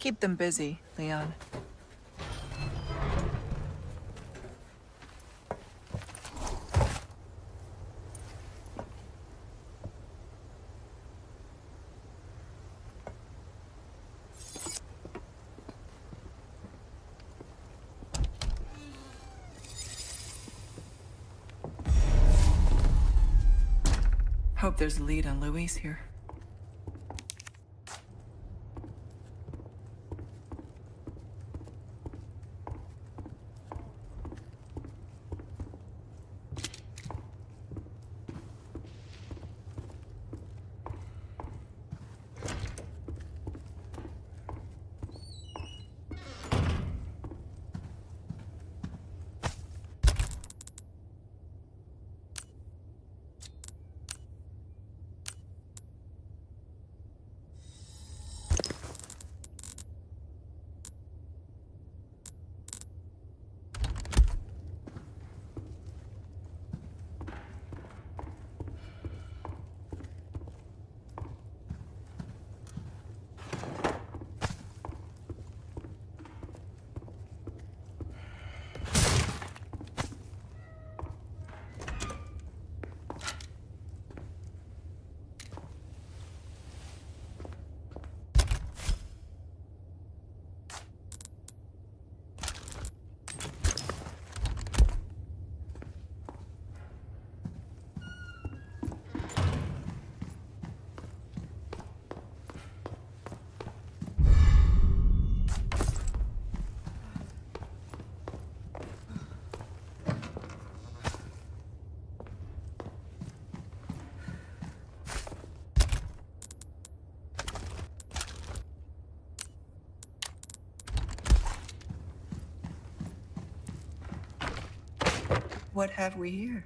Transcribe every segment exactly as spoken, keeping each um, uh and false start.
Keep them busy, Leon. Hope there's a lead on Louise here. What have we here?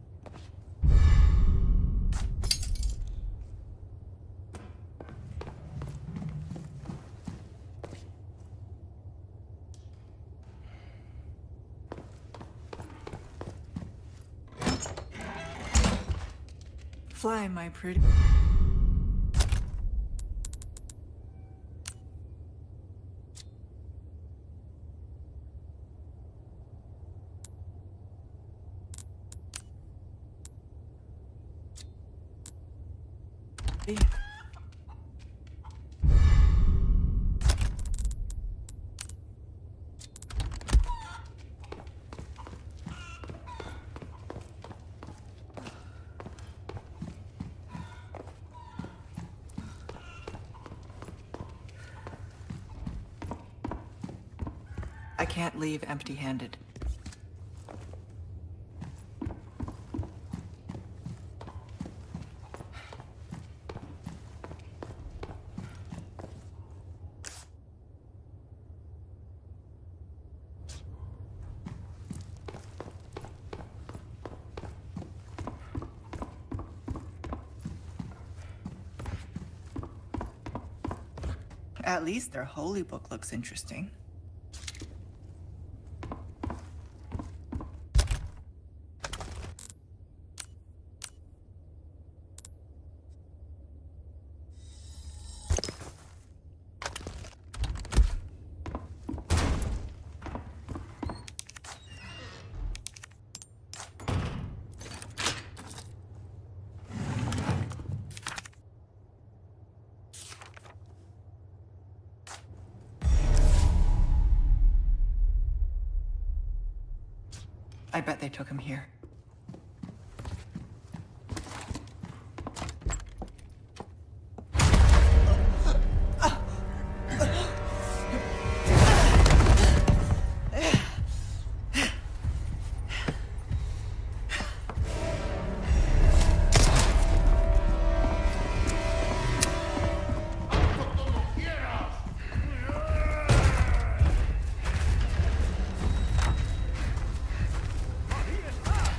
Fly, my pretty. I can't leave empty-handed. At least their holy book looks interesting. I bet they took him here. Ah!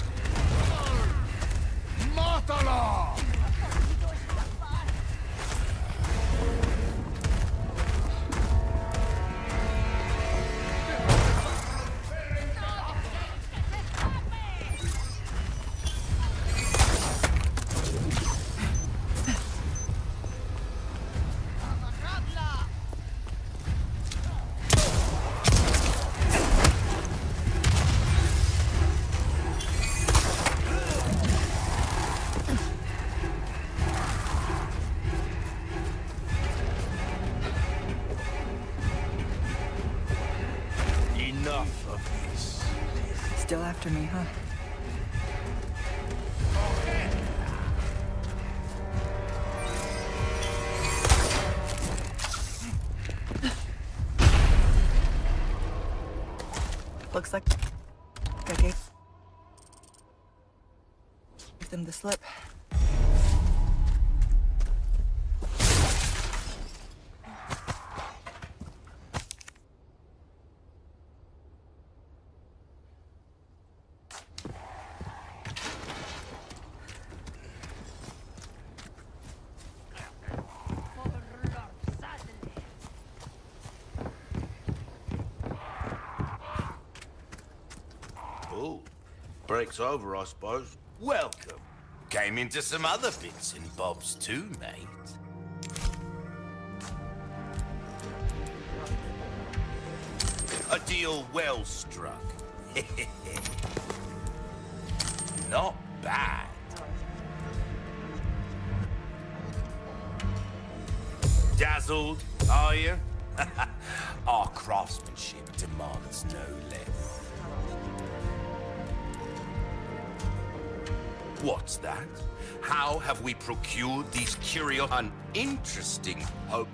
Still after me, huh? Looks like I gave them the slip. Oh, break's over, I suppose. Welcome. Came into some other bits and bobs too, mate. A deal well struck. Not bad. Dazzled, are you? Our craftsmanship demands no less. What's that? How have we procured these curious and interesting hope?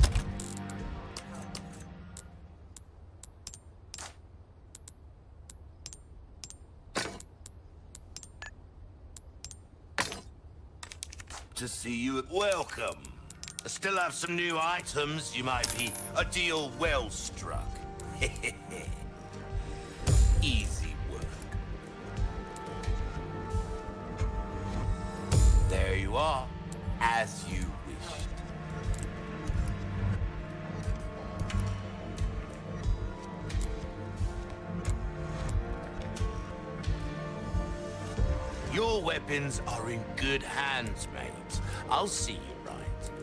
To see you. Welcome. I still have some new items. You might be a deal well struck. Easy work. There you are, as you wished. Your weapons are in good hands, mate. I'll see you right.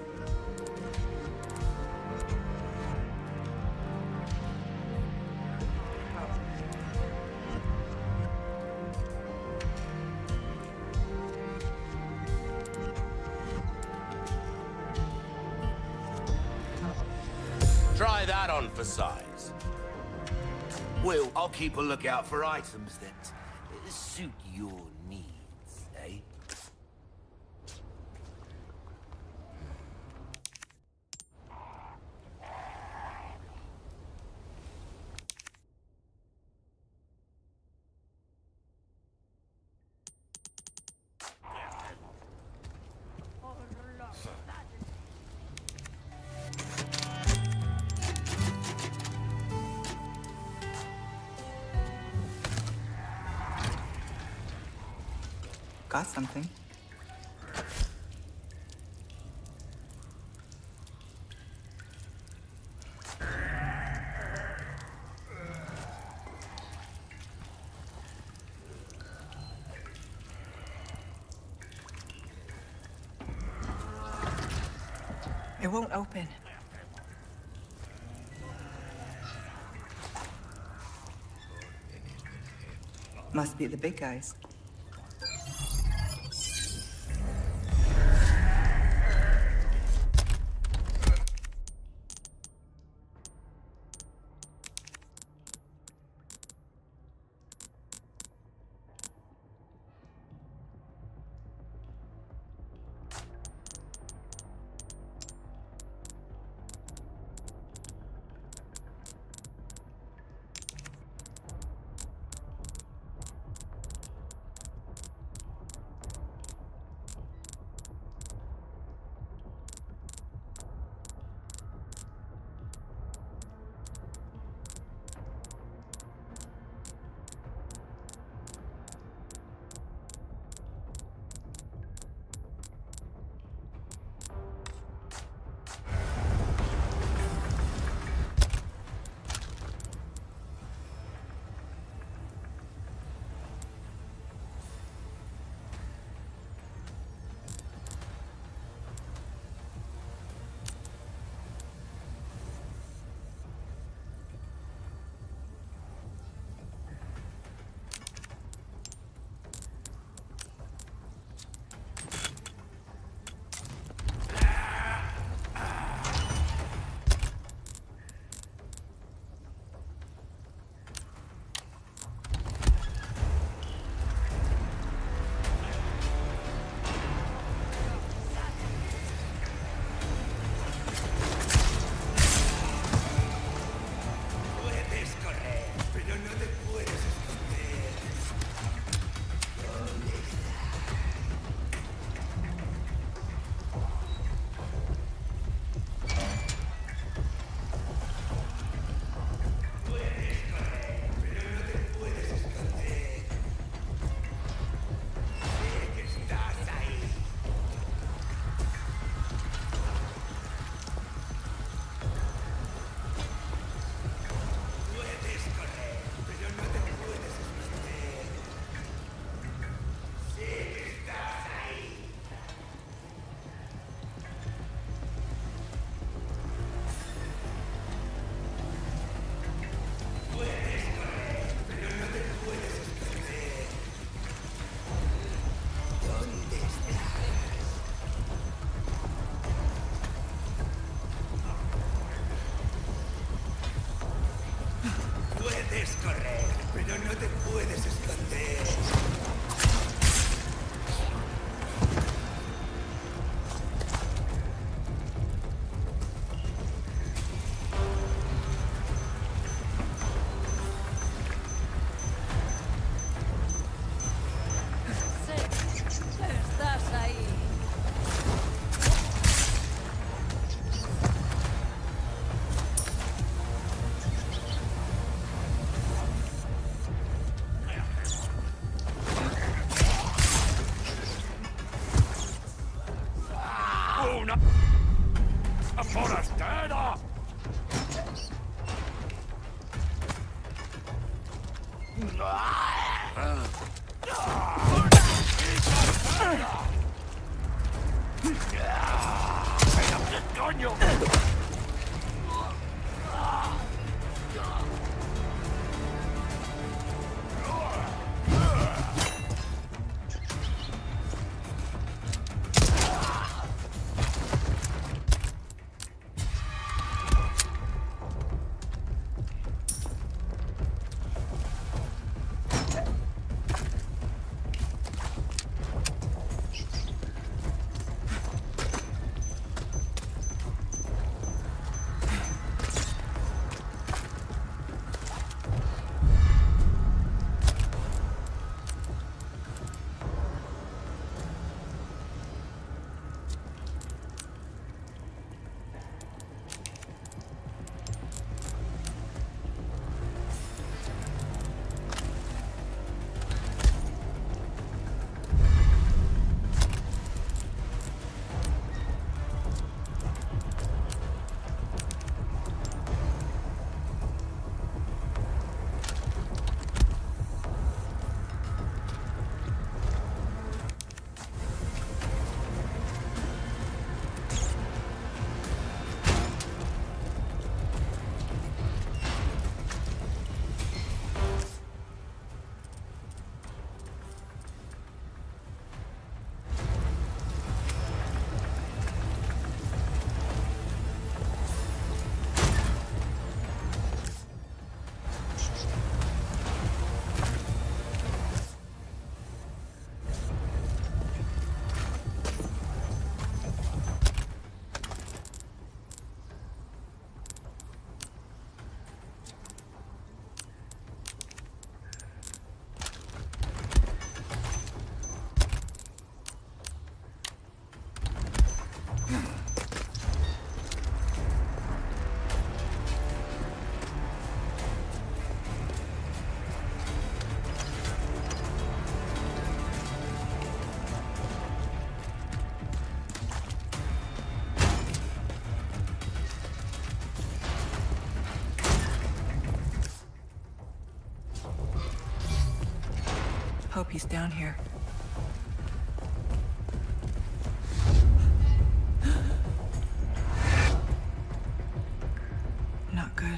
Try that on for size. Well, I'll keep a lookout for items that suit your needs, eh? Got something. It won't open. Must be the big guys. Puedes correr, pero no te puedes esconder. Hope he's down here. Not good.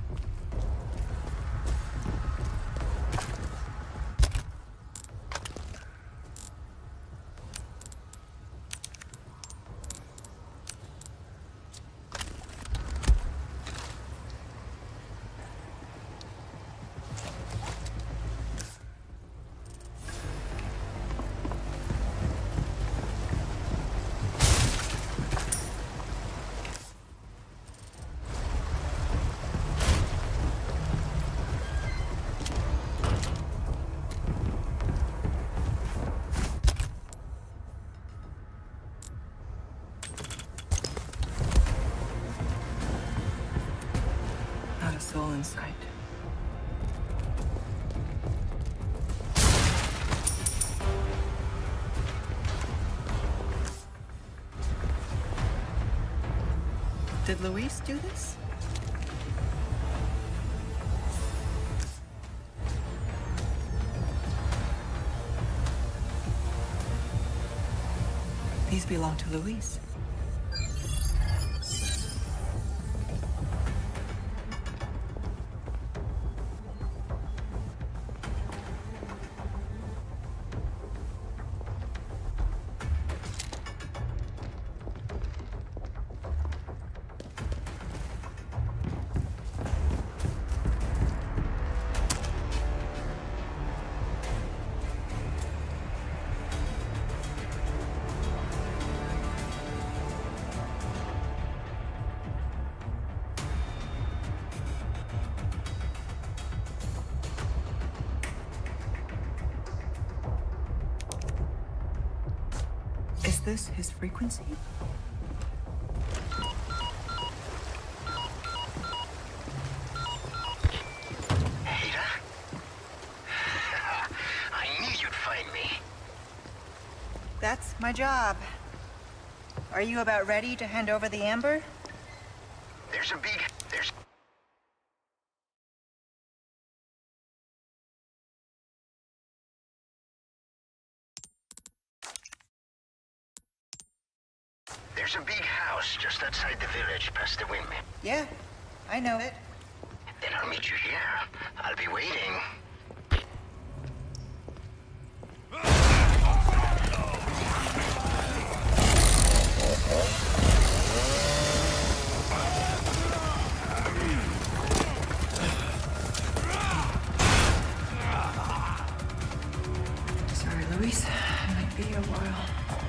Not a soul in sight. Did Luis do this? These belong to Luis. this his frequency? Ada? I knew you'd find me. That's my job. Are you about ready to hand over the amber? There's a big... There's... There's a big house just outside the village, past the windmill. Yeah, I know it. Then I'll meet you here. I'll be waiting. Sorry, Luis. Might be a while.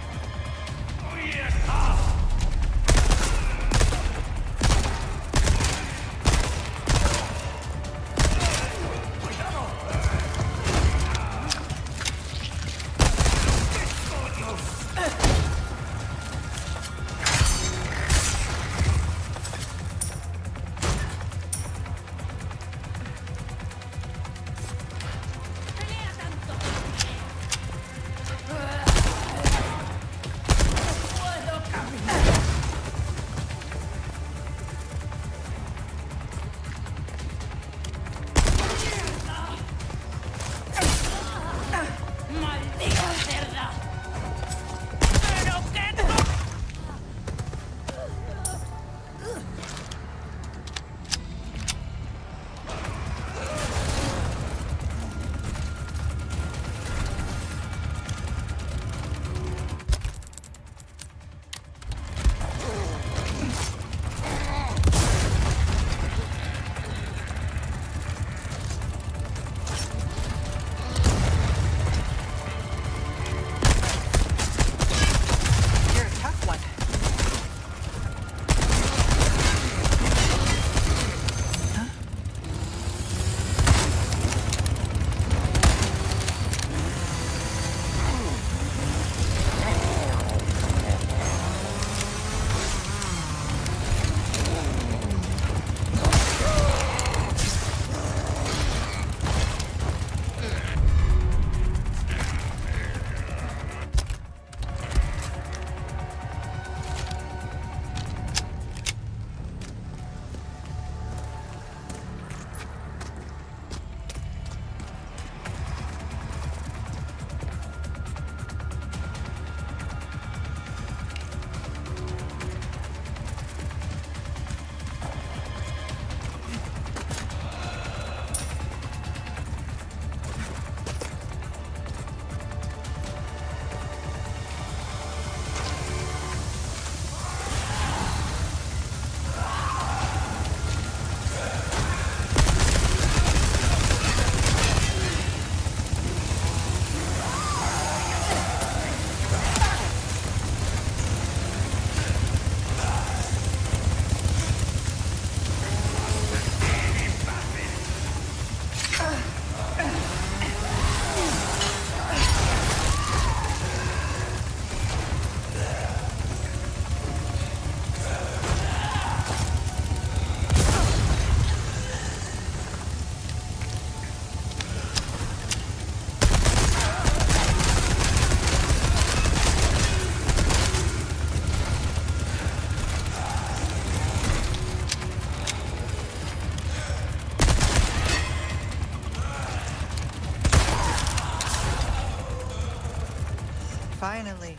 Finally.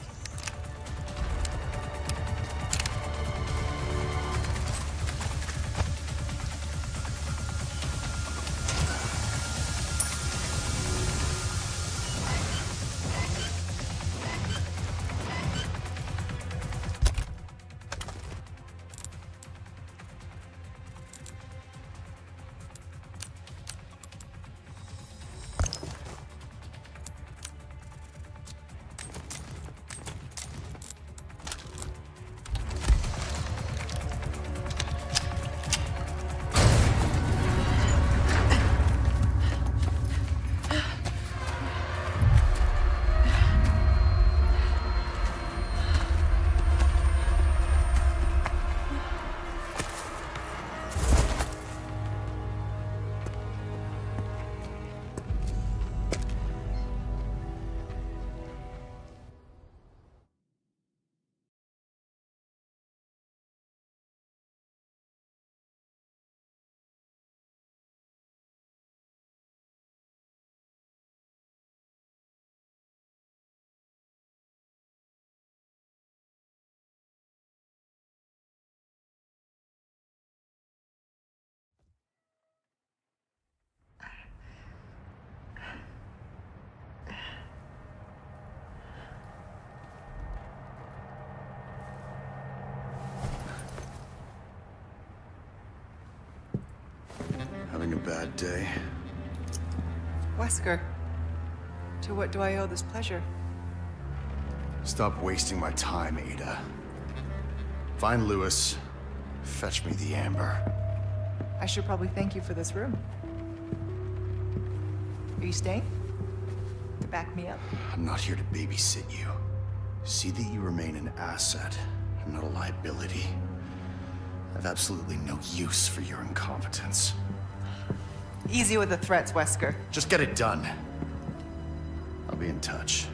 Having a bad day? Wesker, to what do I owe this pleasure? Stop wasting my time, Ada. Find Lewis. Fetch me the amber. I should probably thank you for this room. Are you staying? To back me up? I'm not here to babysit you. See that you remain an asset, and not a liability. I have absolutely no use for your incompetence. Easy with the threats, Wesker. Just get it done. I'll be in touch.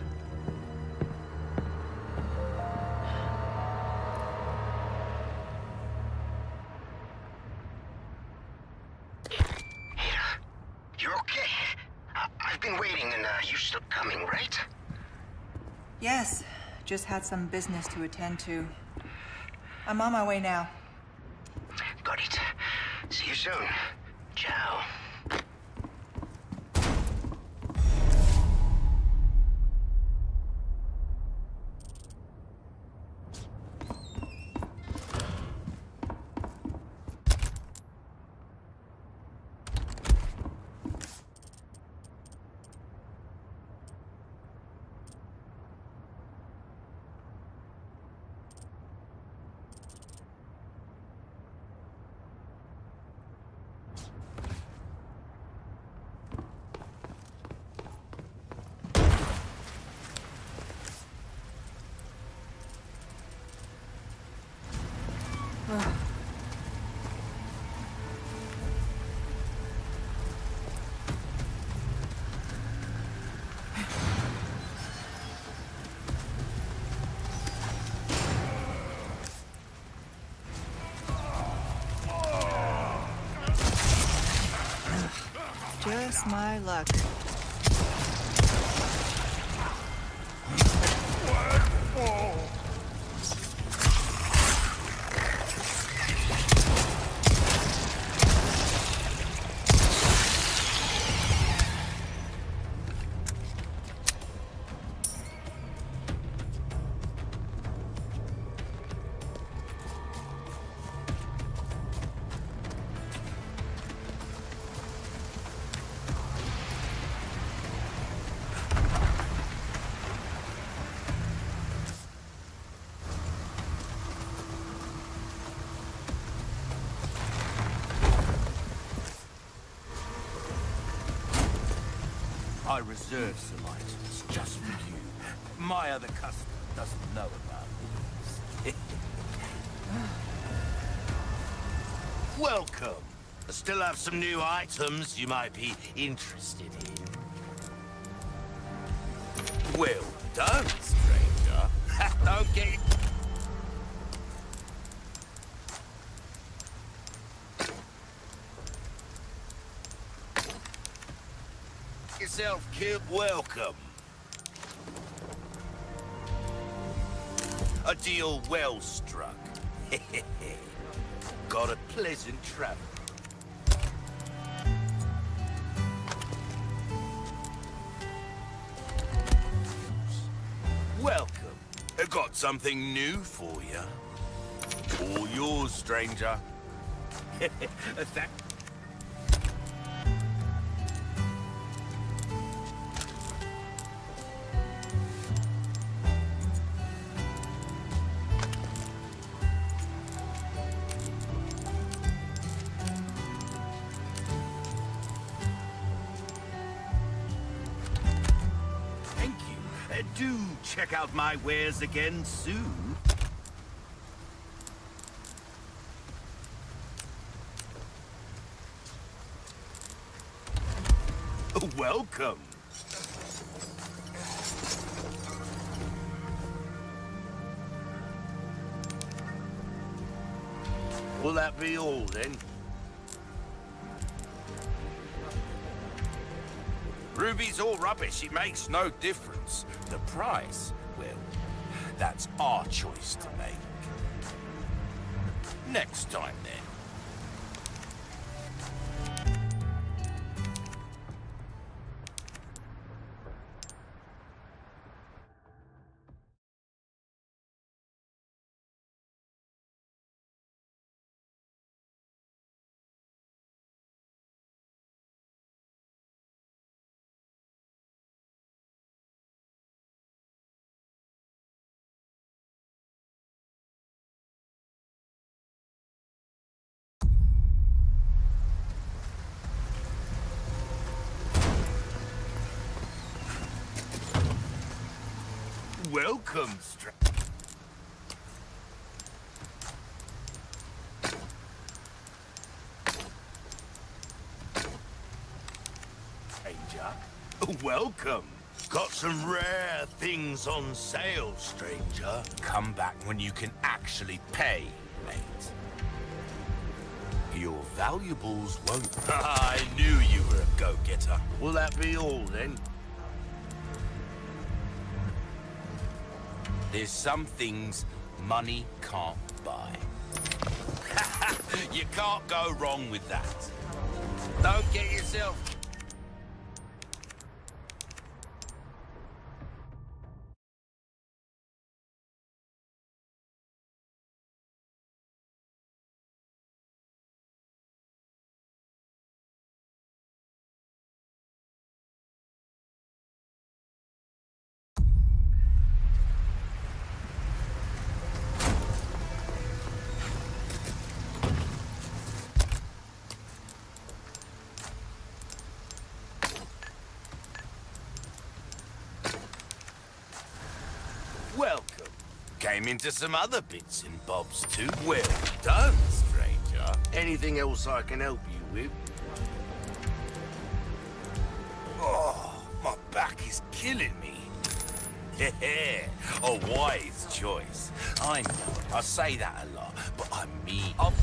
You're okay. I I've been waiting and uh, you're still coming, right? Yes, just had some business to attend to. I'm on my way now. Got it. See you soon. Ciao. Just my luck. I reserve some items just for you. My other customer doesn't know about these. Welcome. I still have some new items you might be interested in. Well done, stranger. Don't get... yourself killed. Welcome. A deal well struck. Got a pleasant travel. Welcome. I got something new for you. All yours, stranger. Thank do check out my wares again soon. Welcome. Will that be all then? Ruby's all rubbish, it makes no difference. The price, well, that's our choice to make. Next time then. Welcome, stranger. Welcome. Got some rare things on sale, stranger. Come back when you can actually pay, mate. Your valuables won't... I knew you were a go-getter. Will that be all, then? There's some things money can't buy. You can't go wrong with that. Don't get yourself... Welcome. Came into some other bits and bobs too. Well done, stranger. Anything else I can help you with? Oh, my back is killing me. Yeah, a wise choice. I know, I say that a lot, but I mean... I'm...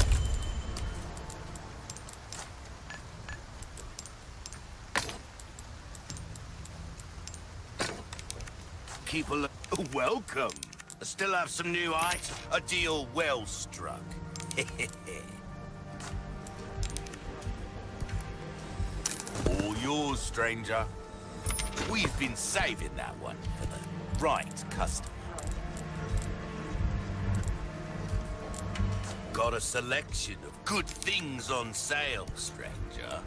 Keep a look. Welcome. I still have some new items. A deal well struck. All yours, stranger. We've been saving that one for the right customer. Got a selection of good things on sale, stranger.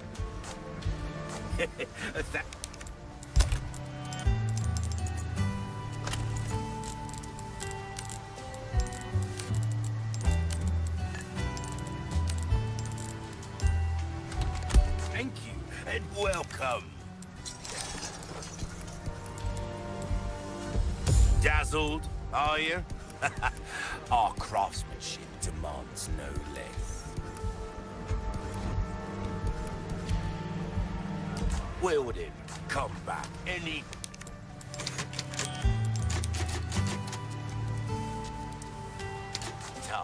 That Thank you, and welcome. Dazzled, are you? Our craftsmanship demands no less. Will him come back any... time.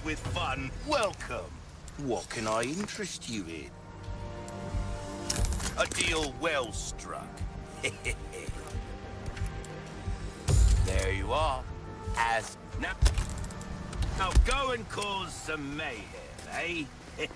with fun, welcome. What can I interest you in? A deal well struck. There you are. As now, now go and cause some mayhem, eh?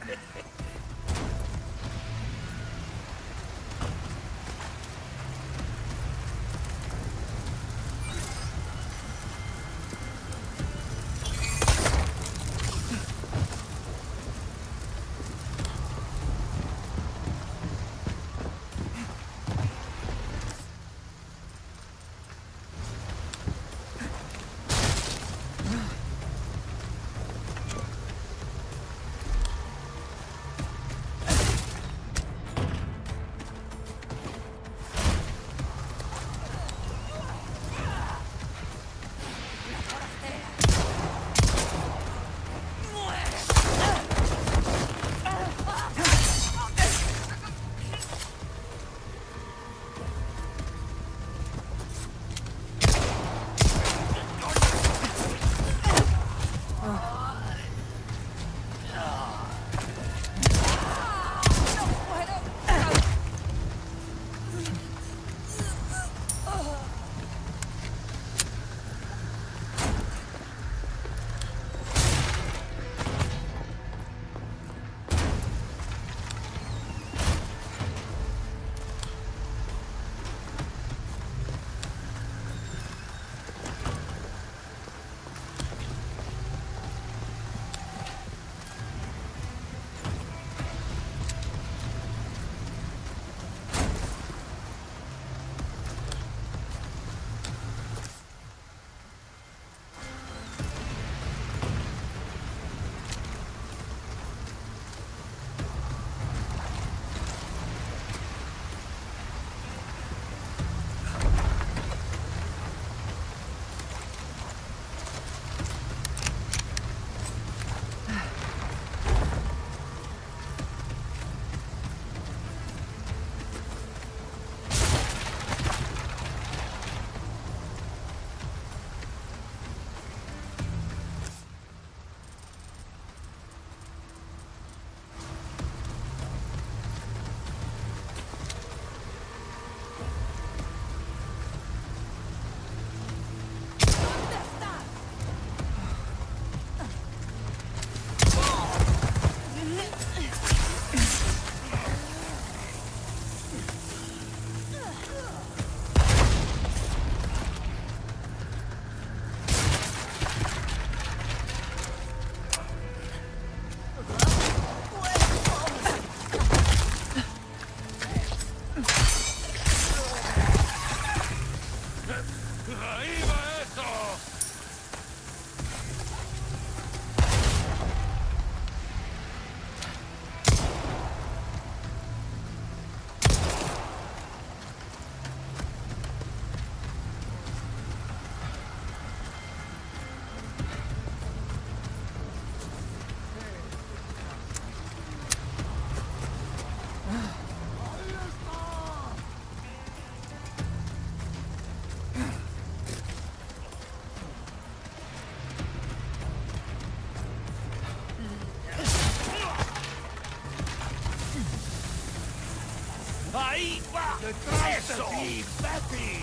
Eso! Betty!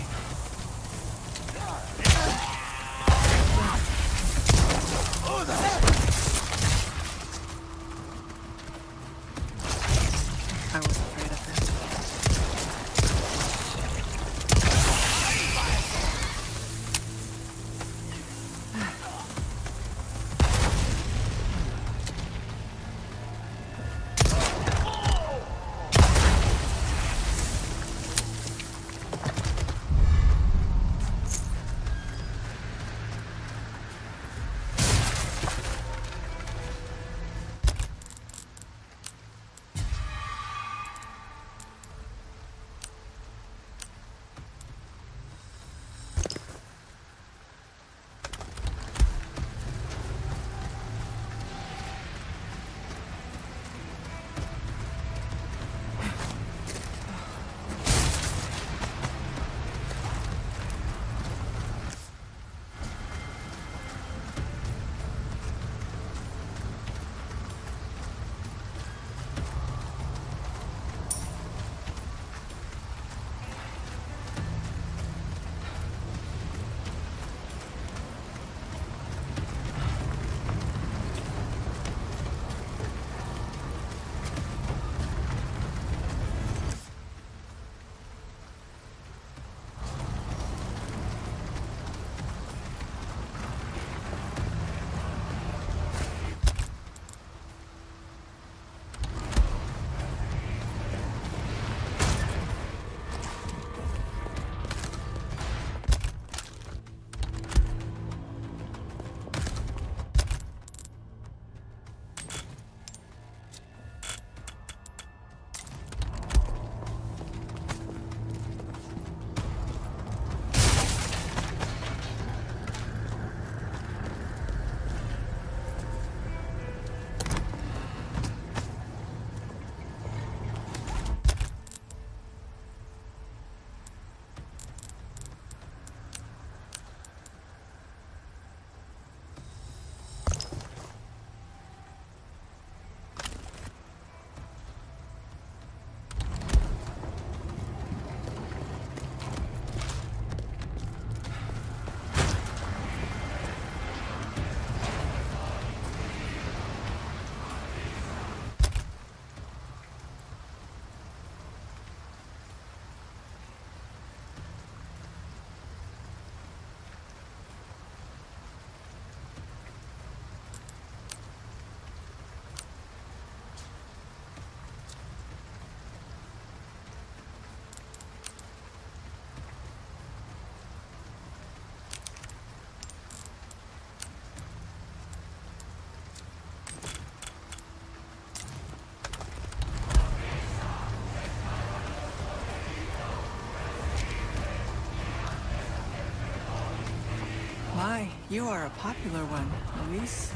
I was afraid of this. You are a popular one, Luis.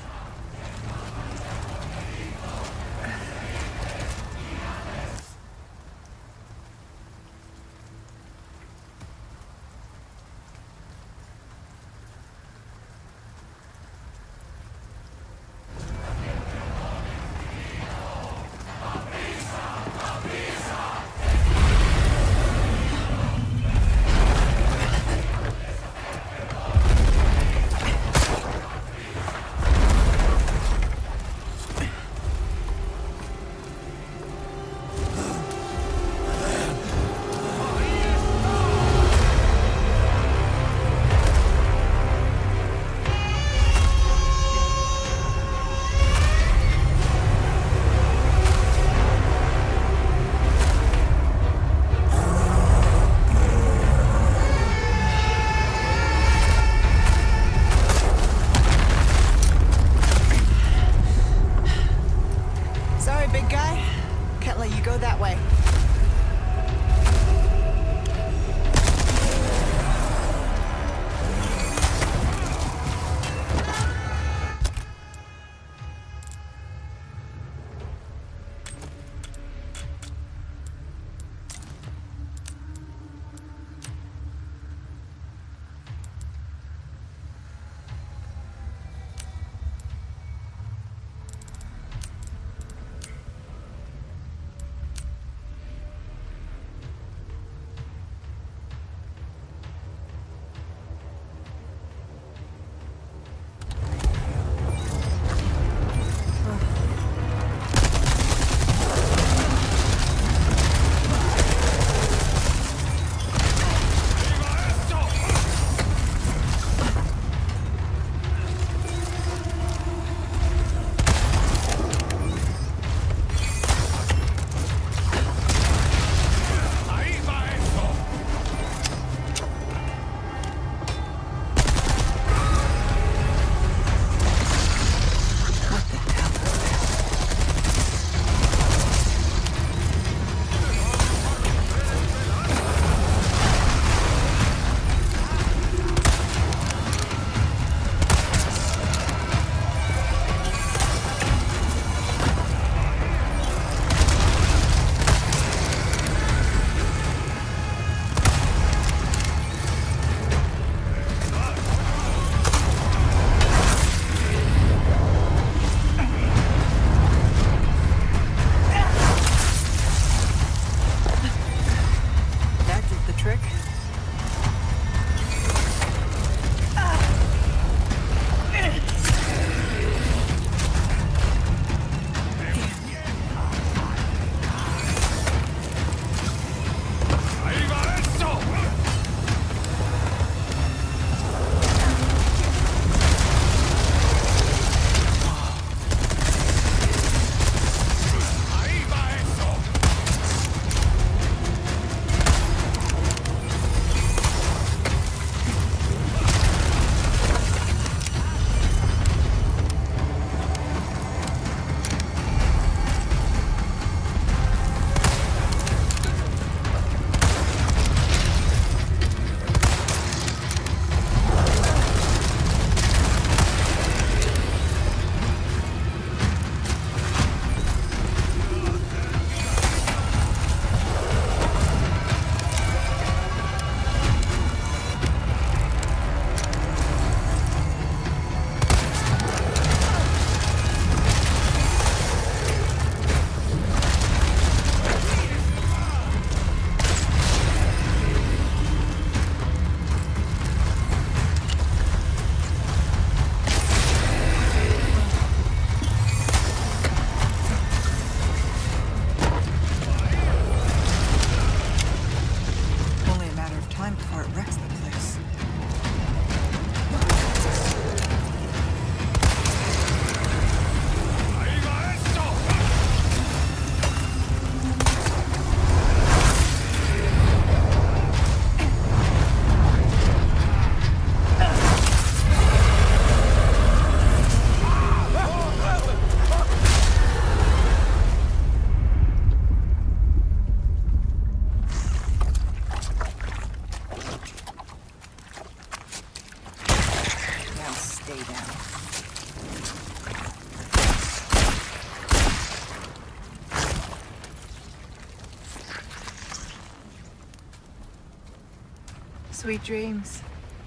Sweet dreams.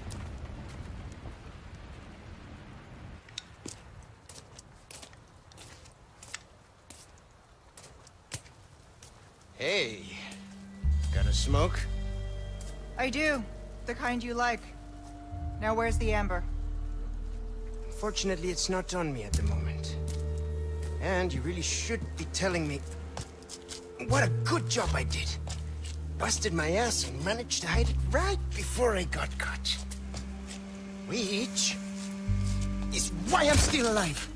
Hey, got a smoke? I do. The kind you like. Now where's the amber? Fortunately, it's not on me at the moment. And you really should be telling me what a good job I did. Busted my ass and managed to hide it right before I got caught. Which is why I'm still alive.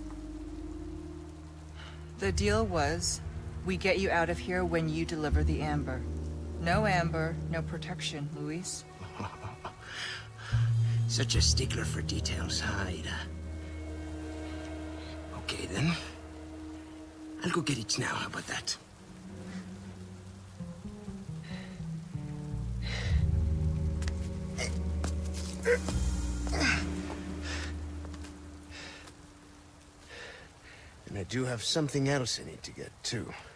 The deal was, we get you out of here when you deliver the amber. No amber, no protection, Luis. Such a stickler for details, huh, Ada? Okay, then. I'll go get it now, how about that? And I do have something else I need to get, too.